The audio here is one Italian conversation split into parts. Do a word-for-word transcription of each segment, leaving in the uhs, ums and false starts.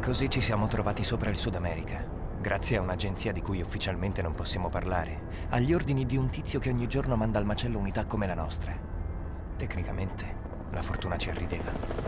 Così ci siamo trovati sopra il Sud America, grazie a un'agenzia di cui ufficialmente non possiamo parlare, agli ordini di un tizio che ogni giorno manda al macello unità come la nostra. Tecnicamente, la fortuna ci arrideva.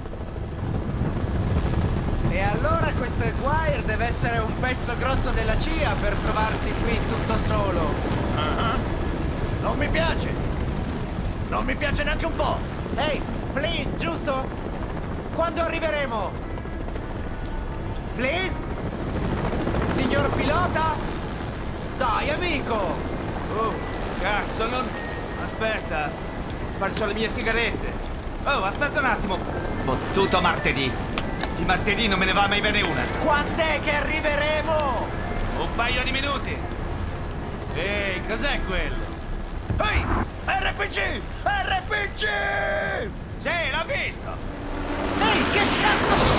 E allora questo Aguirre deve essere un pezzo grosso della C I A per trovarsi qui tutto solo. Uh-huh. Non mi piace! Non mi piace neanche un po'! Ehi, Flynn, giusto? Quando arriveremo? Flynn? Signor pilota? Dai, amico! Oh, cazzo, non... Aspetta, ho perso le mie sigarette. Oh, aspetta un attimo. Fottuto martedì. Di martedì non me ne va mai bene una. Quand'è che arriveremo? Un paio di minuti. Ehi, cos'è quello? Ehi! R P G! R P G! Sì, l'ho visto! Ehi, che cazzo!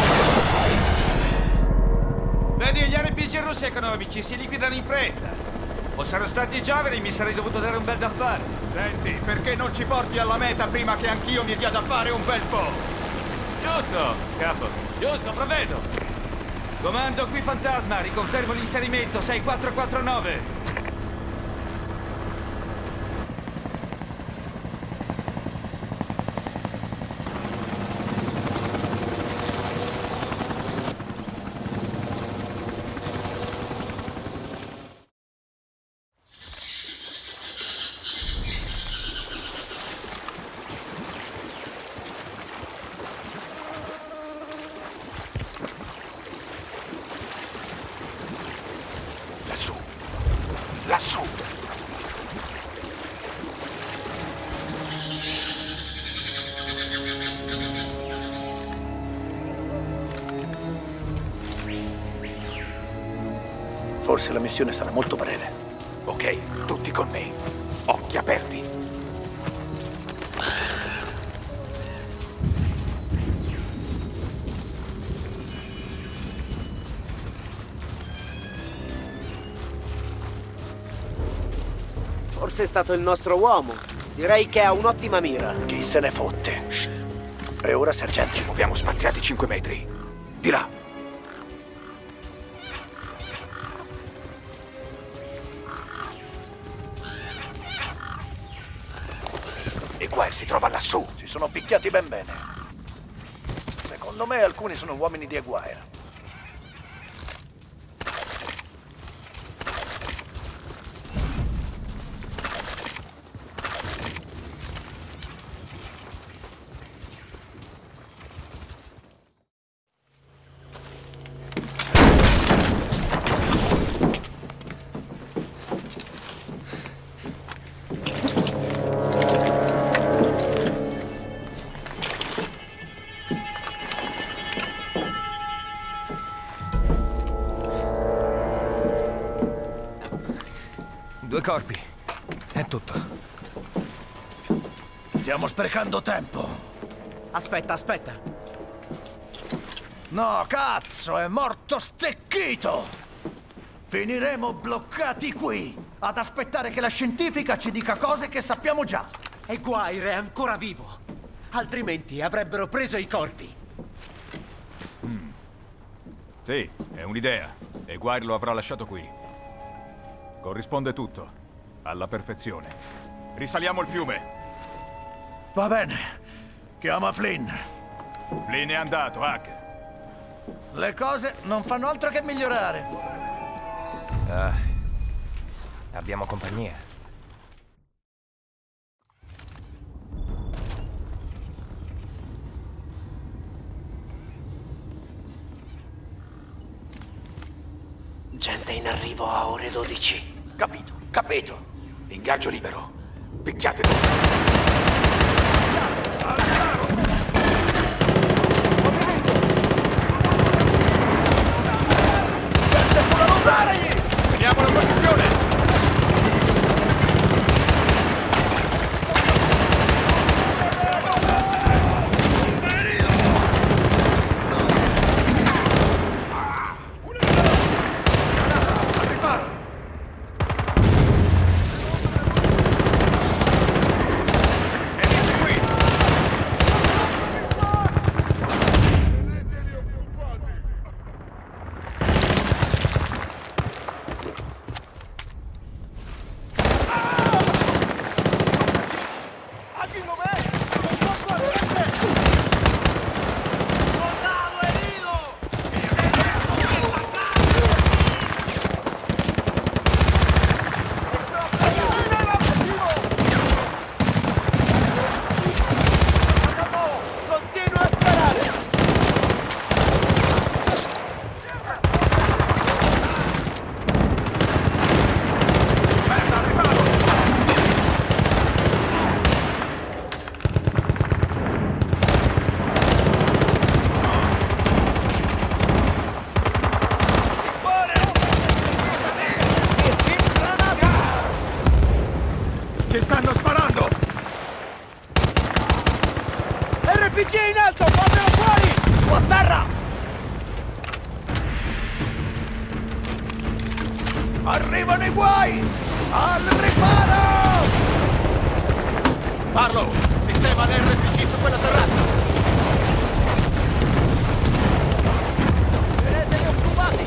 Vedi, gli R P G russi economici si liquidano in fretta. Fossero stati giovani mi sarei dovuto dare un bel da fare. Senti, perché non ci porti alla meta prima che anch'io mi dia da fare un bel po'? Giusto, capo. Giusto, provvedo. Comando qui Fantasma, riconfermo l'inserimento sei quattro quattro nove. Lassù! Lassù! Forse la missione sarà molto breve. Ok, tutti con me. Occhi aperti. Forse è stato il nostro uomo. Direi che ha un'ottima mira. Chi se ne fotte? Shh. E ora, sergente, ci muoviamo spaziati cinque metri. Di là. E qua si trova lassù. Si sono picchiati ben bene. Secondo me alcuni sono uomini di Aguirre. Due corpi. È tutto. Stiamo sprecando tempo. Aspetta, aspetta. No, cazzo, è morto stecchito! Finiremo bloccati qui, ad aspettare che la scientifica ci dica cose che sappiamo già. Aguirre è ancora vivo. Altrimenti avrebbero preso i corpi. Mm. Sì, è un'idea. Aguirre lo avrà lasciato qui. Corrisponde tutto. Alla perfezione. Risaliamo il fiume. Va bene. Chiama Flynn. Flynn è andato, Hack. Le cose non fanno altro che migliorare. Ah, abbiamo compagnia. Gente in arrivo a ore dodici. Capito, capito. Ingaggio libero. Picchiate tutti. Vediamo la posizione! Ci stanno sparando! R P G in alto, fatelo fuori! Su a terra! Arrivano i guai! Al riparo! Parlo! Sistema l'R P G su quella terrazza! Teneteli occupati!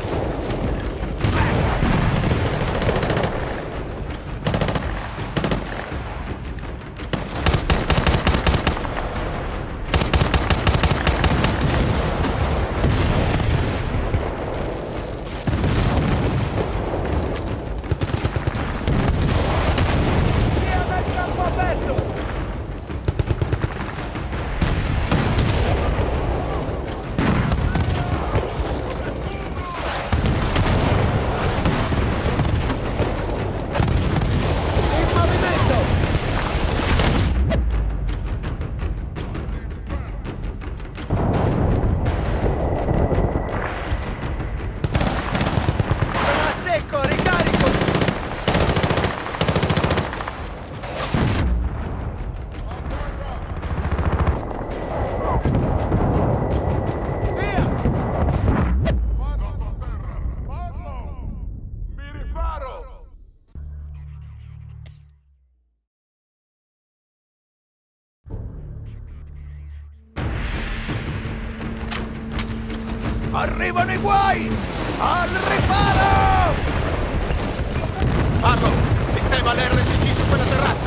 Arrivano i guai! Al riparo! Parlo! Sistema l'R P G su quella terrazza!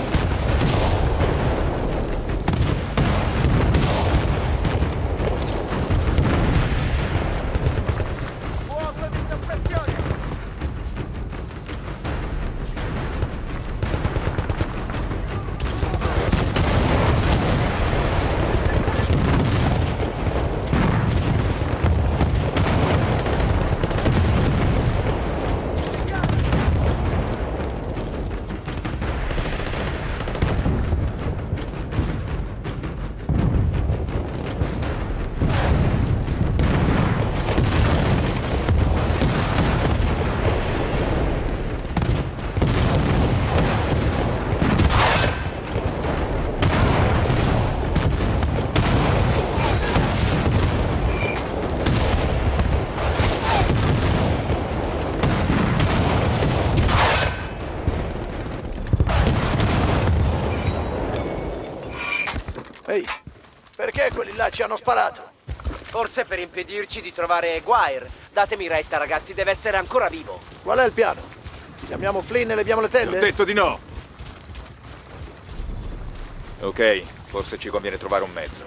Fuoco di soppressione! Ehi, perché quelli là ci hanno sparato? Forse per impedirci di trovare Aguirre. Datemi retta, ragazzi, deve essere ancora vivo. Qual è il piano? Chiamiamo Flynn e leviamo le Ti tende? ho detto di no! Ok, forse ci conviene trovare un mezzo.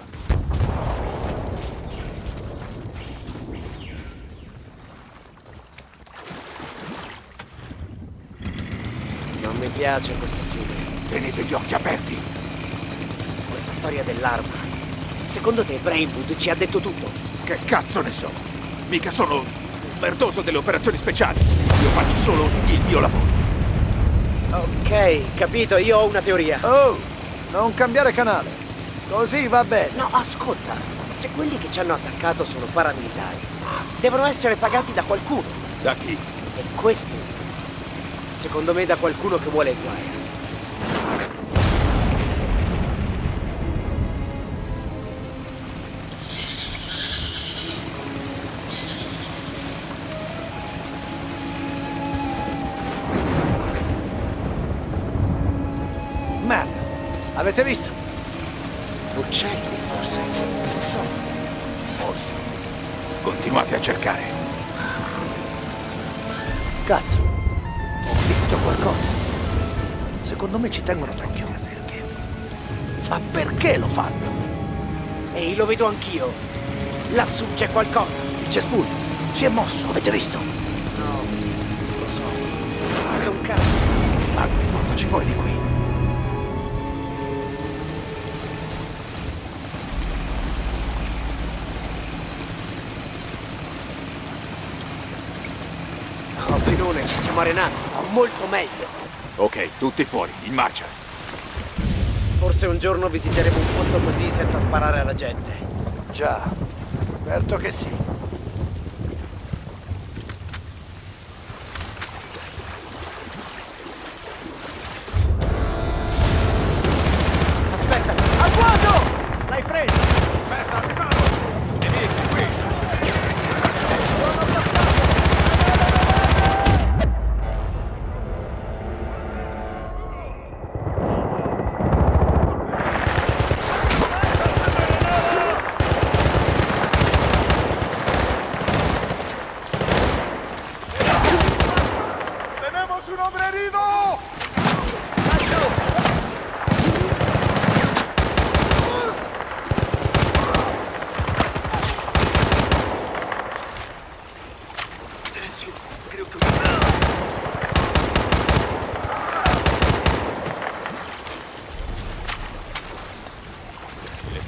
Non mi piace questo film. Tenete gli occhi aperti! Questa storia dell'arma. Secondo te Brainwood ci ha detto tutto? Che cazzo ne so? Mica sono un merdoso delle operazioni speciali. Io faccio solo il mio lavoro. Ok, capito, io ho una teoria. Oh, non cambiare canale. Così va bene. No, ascolta. Se quelli che ci hanno attaccato sono paramilitari, devono essere pagati da qualcuno. Da chi? E questo, secondo me, da qualcuno che vuole Aguirre. Merda, avete visto? Uccelli, forse. Forse. Continuate a cercare. Cazzo, ho visto qualcosa. Secondo me ci tengono d'occhio. Ma perché lo fanno? Ehi, lo vedo anch'io. Lassù c'è qualcosa. Il cespuglio si è mosso, avete visto? No, non lo so. Vedo un cazzo. Marco, portaci fuori di qui. Oh, benone, ci siamo arenati. Va molto meglio. Ok, tutti fuori, in marcia. Forse un giorno visiteremo un posto così senza sparare alla gente. Già, certo che sì.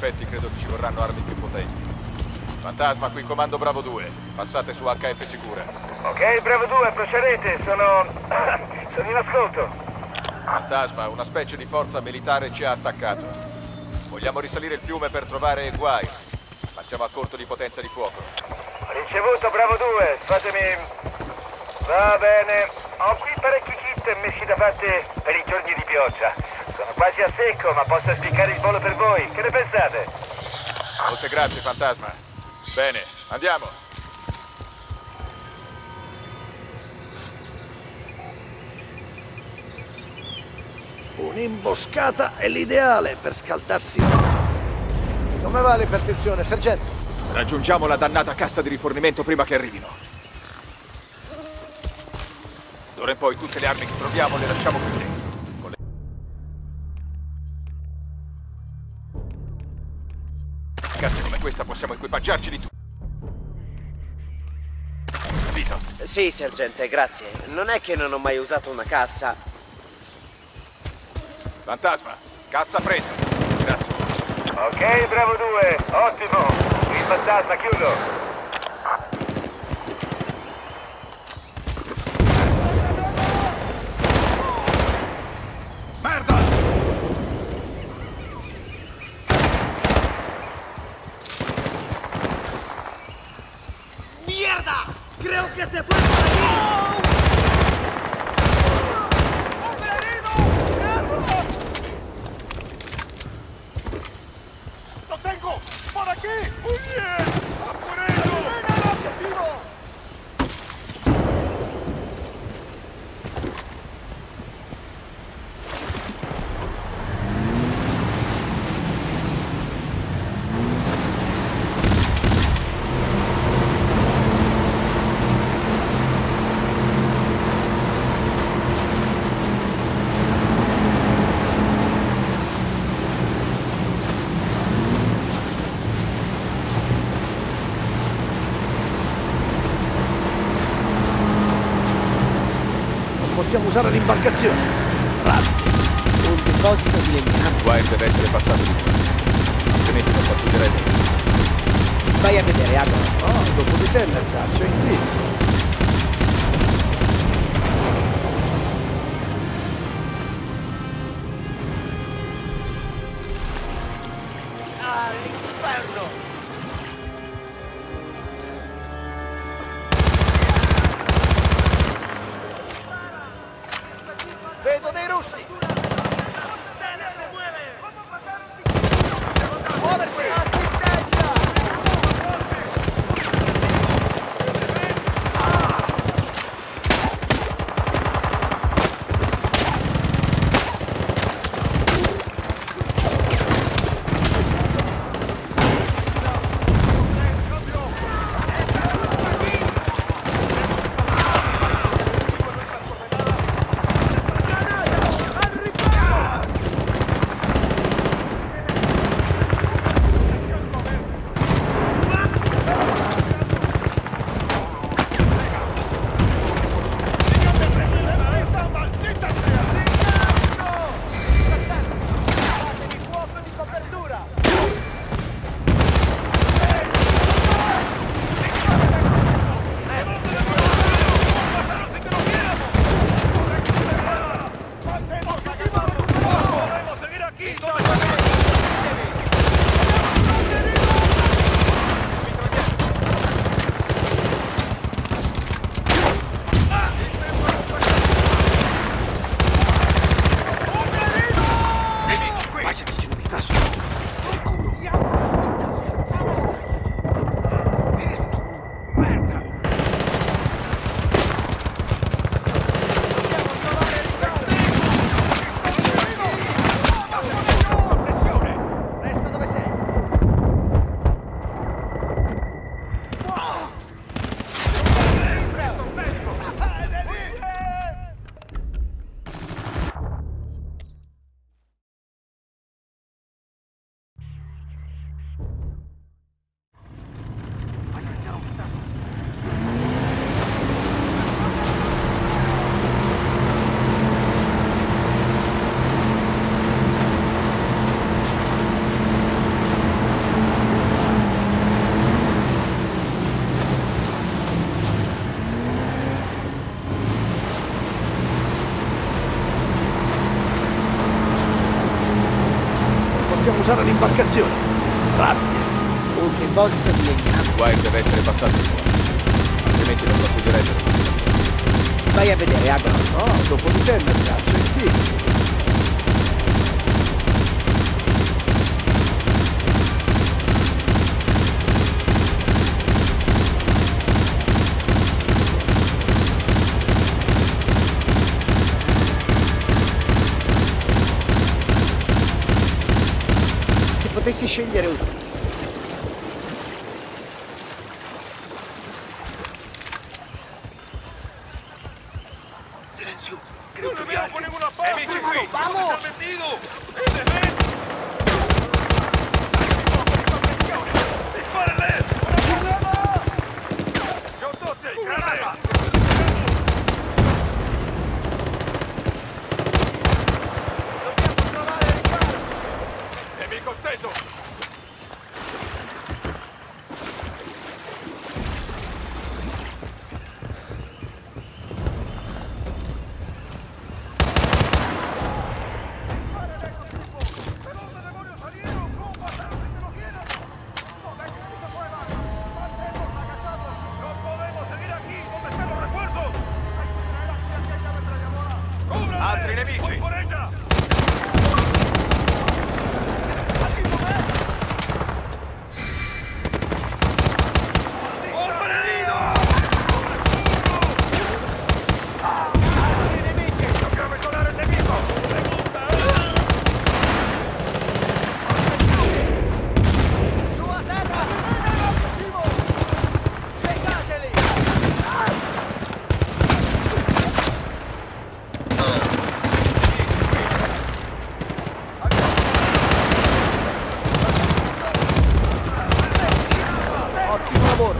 effetti credo che ci vorranno armi più potenti. Fantasma, qui comando Bravo due. Passate su H F sicura. Ok, Bravo due, procedete. Sono... sono in ascolto. Fantasma, una specie di forza militare ci ha attaccato. Vogliamo risalire il fiume per trovare Guai, ma siamo a corto di potenza di fuoco. Ricevuto, Bravo due. Fatemi... Va bene. Ho qui parecchi kit messi da parte per i giorni di pioggia. Sono quasi a secco, ma posso spiccare il volo per voi. Che ne pensate? Molte grazie, Fantasma. Bene, andiamo. Un'imboscata è l'ideale per scaldarsi. Come va l'ipertensione, sergente? Raggiungiamo la dannata cassa di rifornimento prima che arrivino. D'ora in poi tutte le armi che troviamo le lasciamo qui dentro. Con le... casse come questa possiamo equipaggiarci di tutto. Vito. Sì, sergente, grazie. Non è che non ho mai usato una cassa. Fantasma, cassa presa. Grazie. Ok, Bravo due. Ottimo. Il fantasma, chiudo. Possiamo usare l'imbarcazione. Rapido. Un deposito di legname. Guai deve essere passato di qua. Altrimenti non pattuglieremo. Vai a vedere, Adam. Oh, dopo di te, Mercaccio, insiste. Vedo dei russi! Muoversi! Possiamo usare l'imbarcazione. Rapido. Un deposito di legname. Wire deve essere passato qua, altrimenti non pattuglierebbero. Vai a vedere, Agro. No, dopo di te, Mercaccio, insisti. Se potessi scegliere un... Amici qui! Vamos! Nemico steso! Altri nemici! Ottimo lavoro.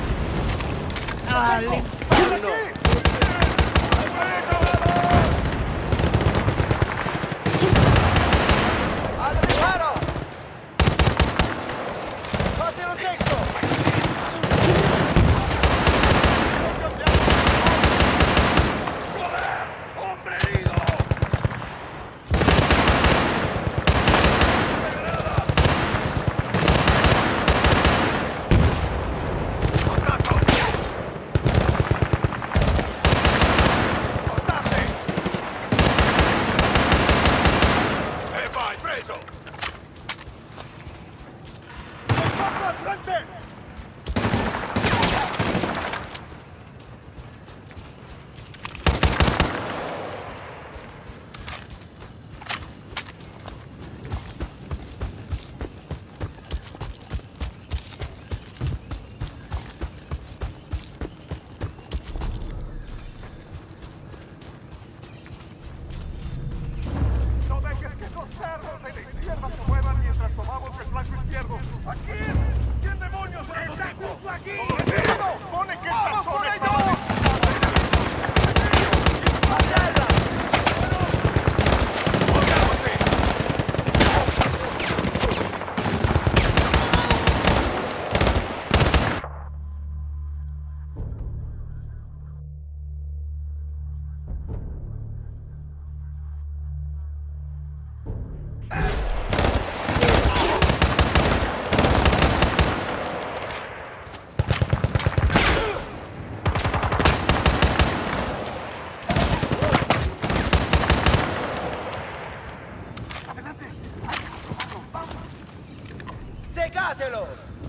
Segatelo!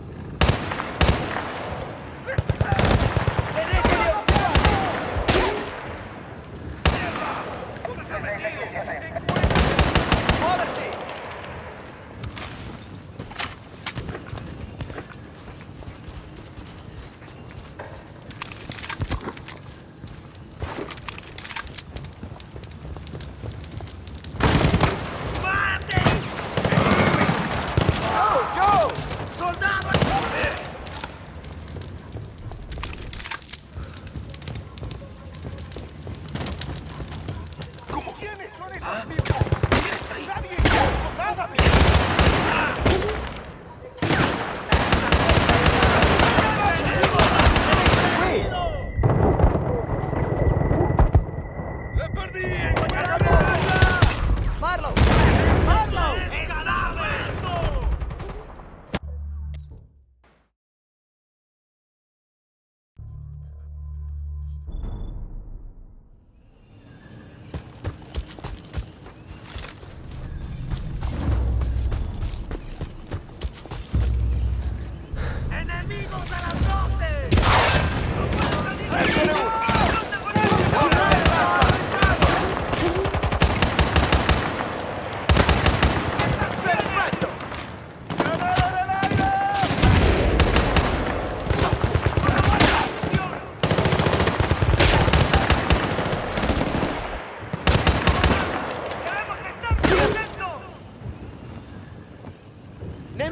Muoversi! Joe! Soldati!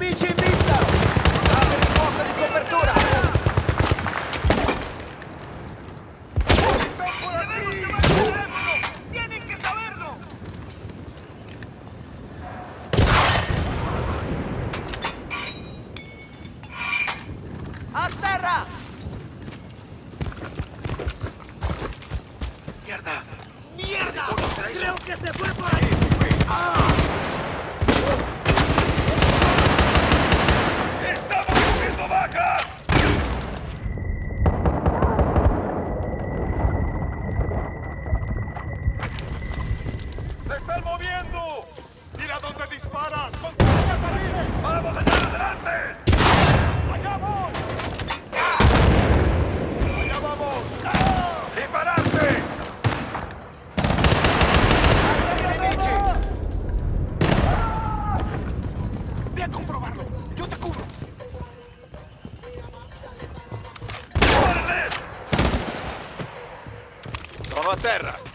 Nemici in vista! Apri il fuoco di copertura! A terra! Mierda! ¡Mierda! ¡Creo que se fue por ahí! ¡Ah! ¡Estamos haciendo vacas! ¡Se están moviendo! ¡Mira dónde disparan! ¡Controla carriles! ¡Vamos allá adelante! ¡Allá voy! ¡Allá vamos! ¡Dispararse! ¡Ve a comprobarlo! ¡Yo te cubro! ¡Guardes! Sono a terra!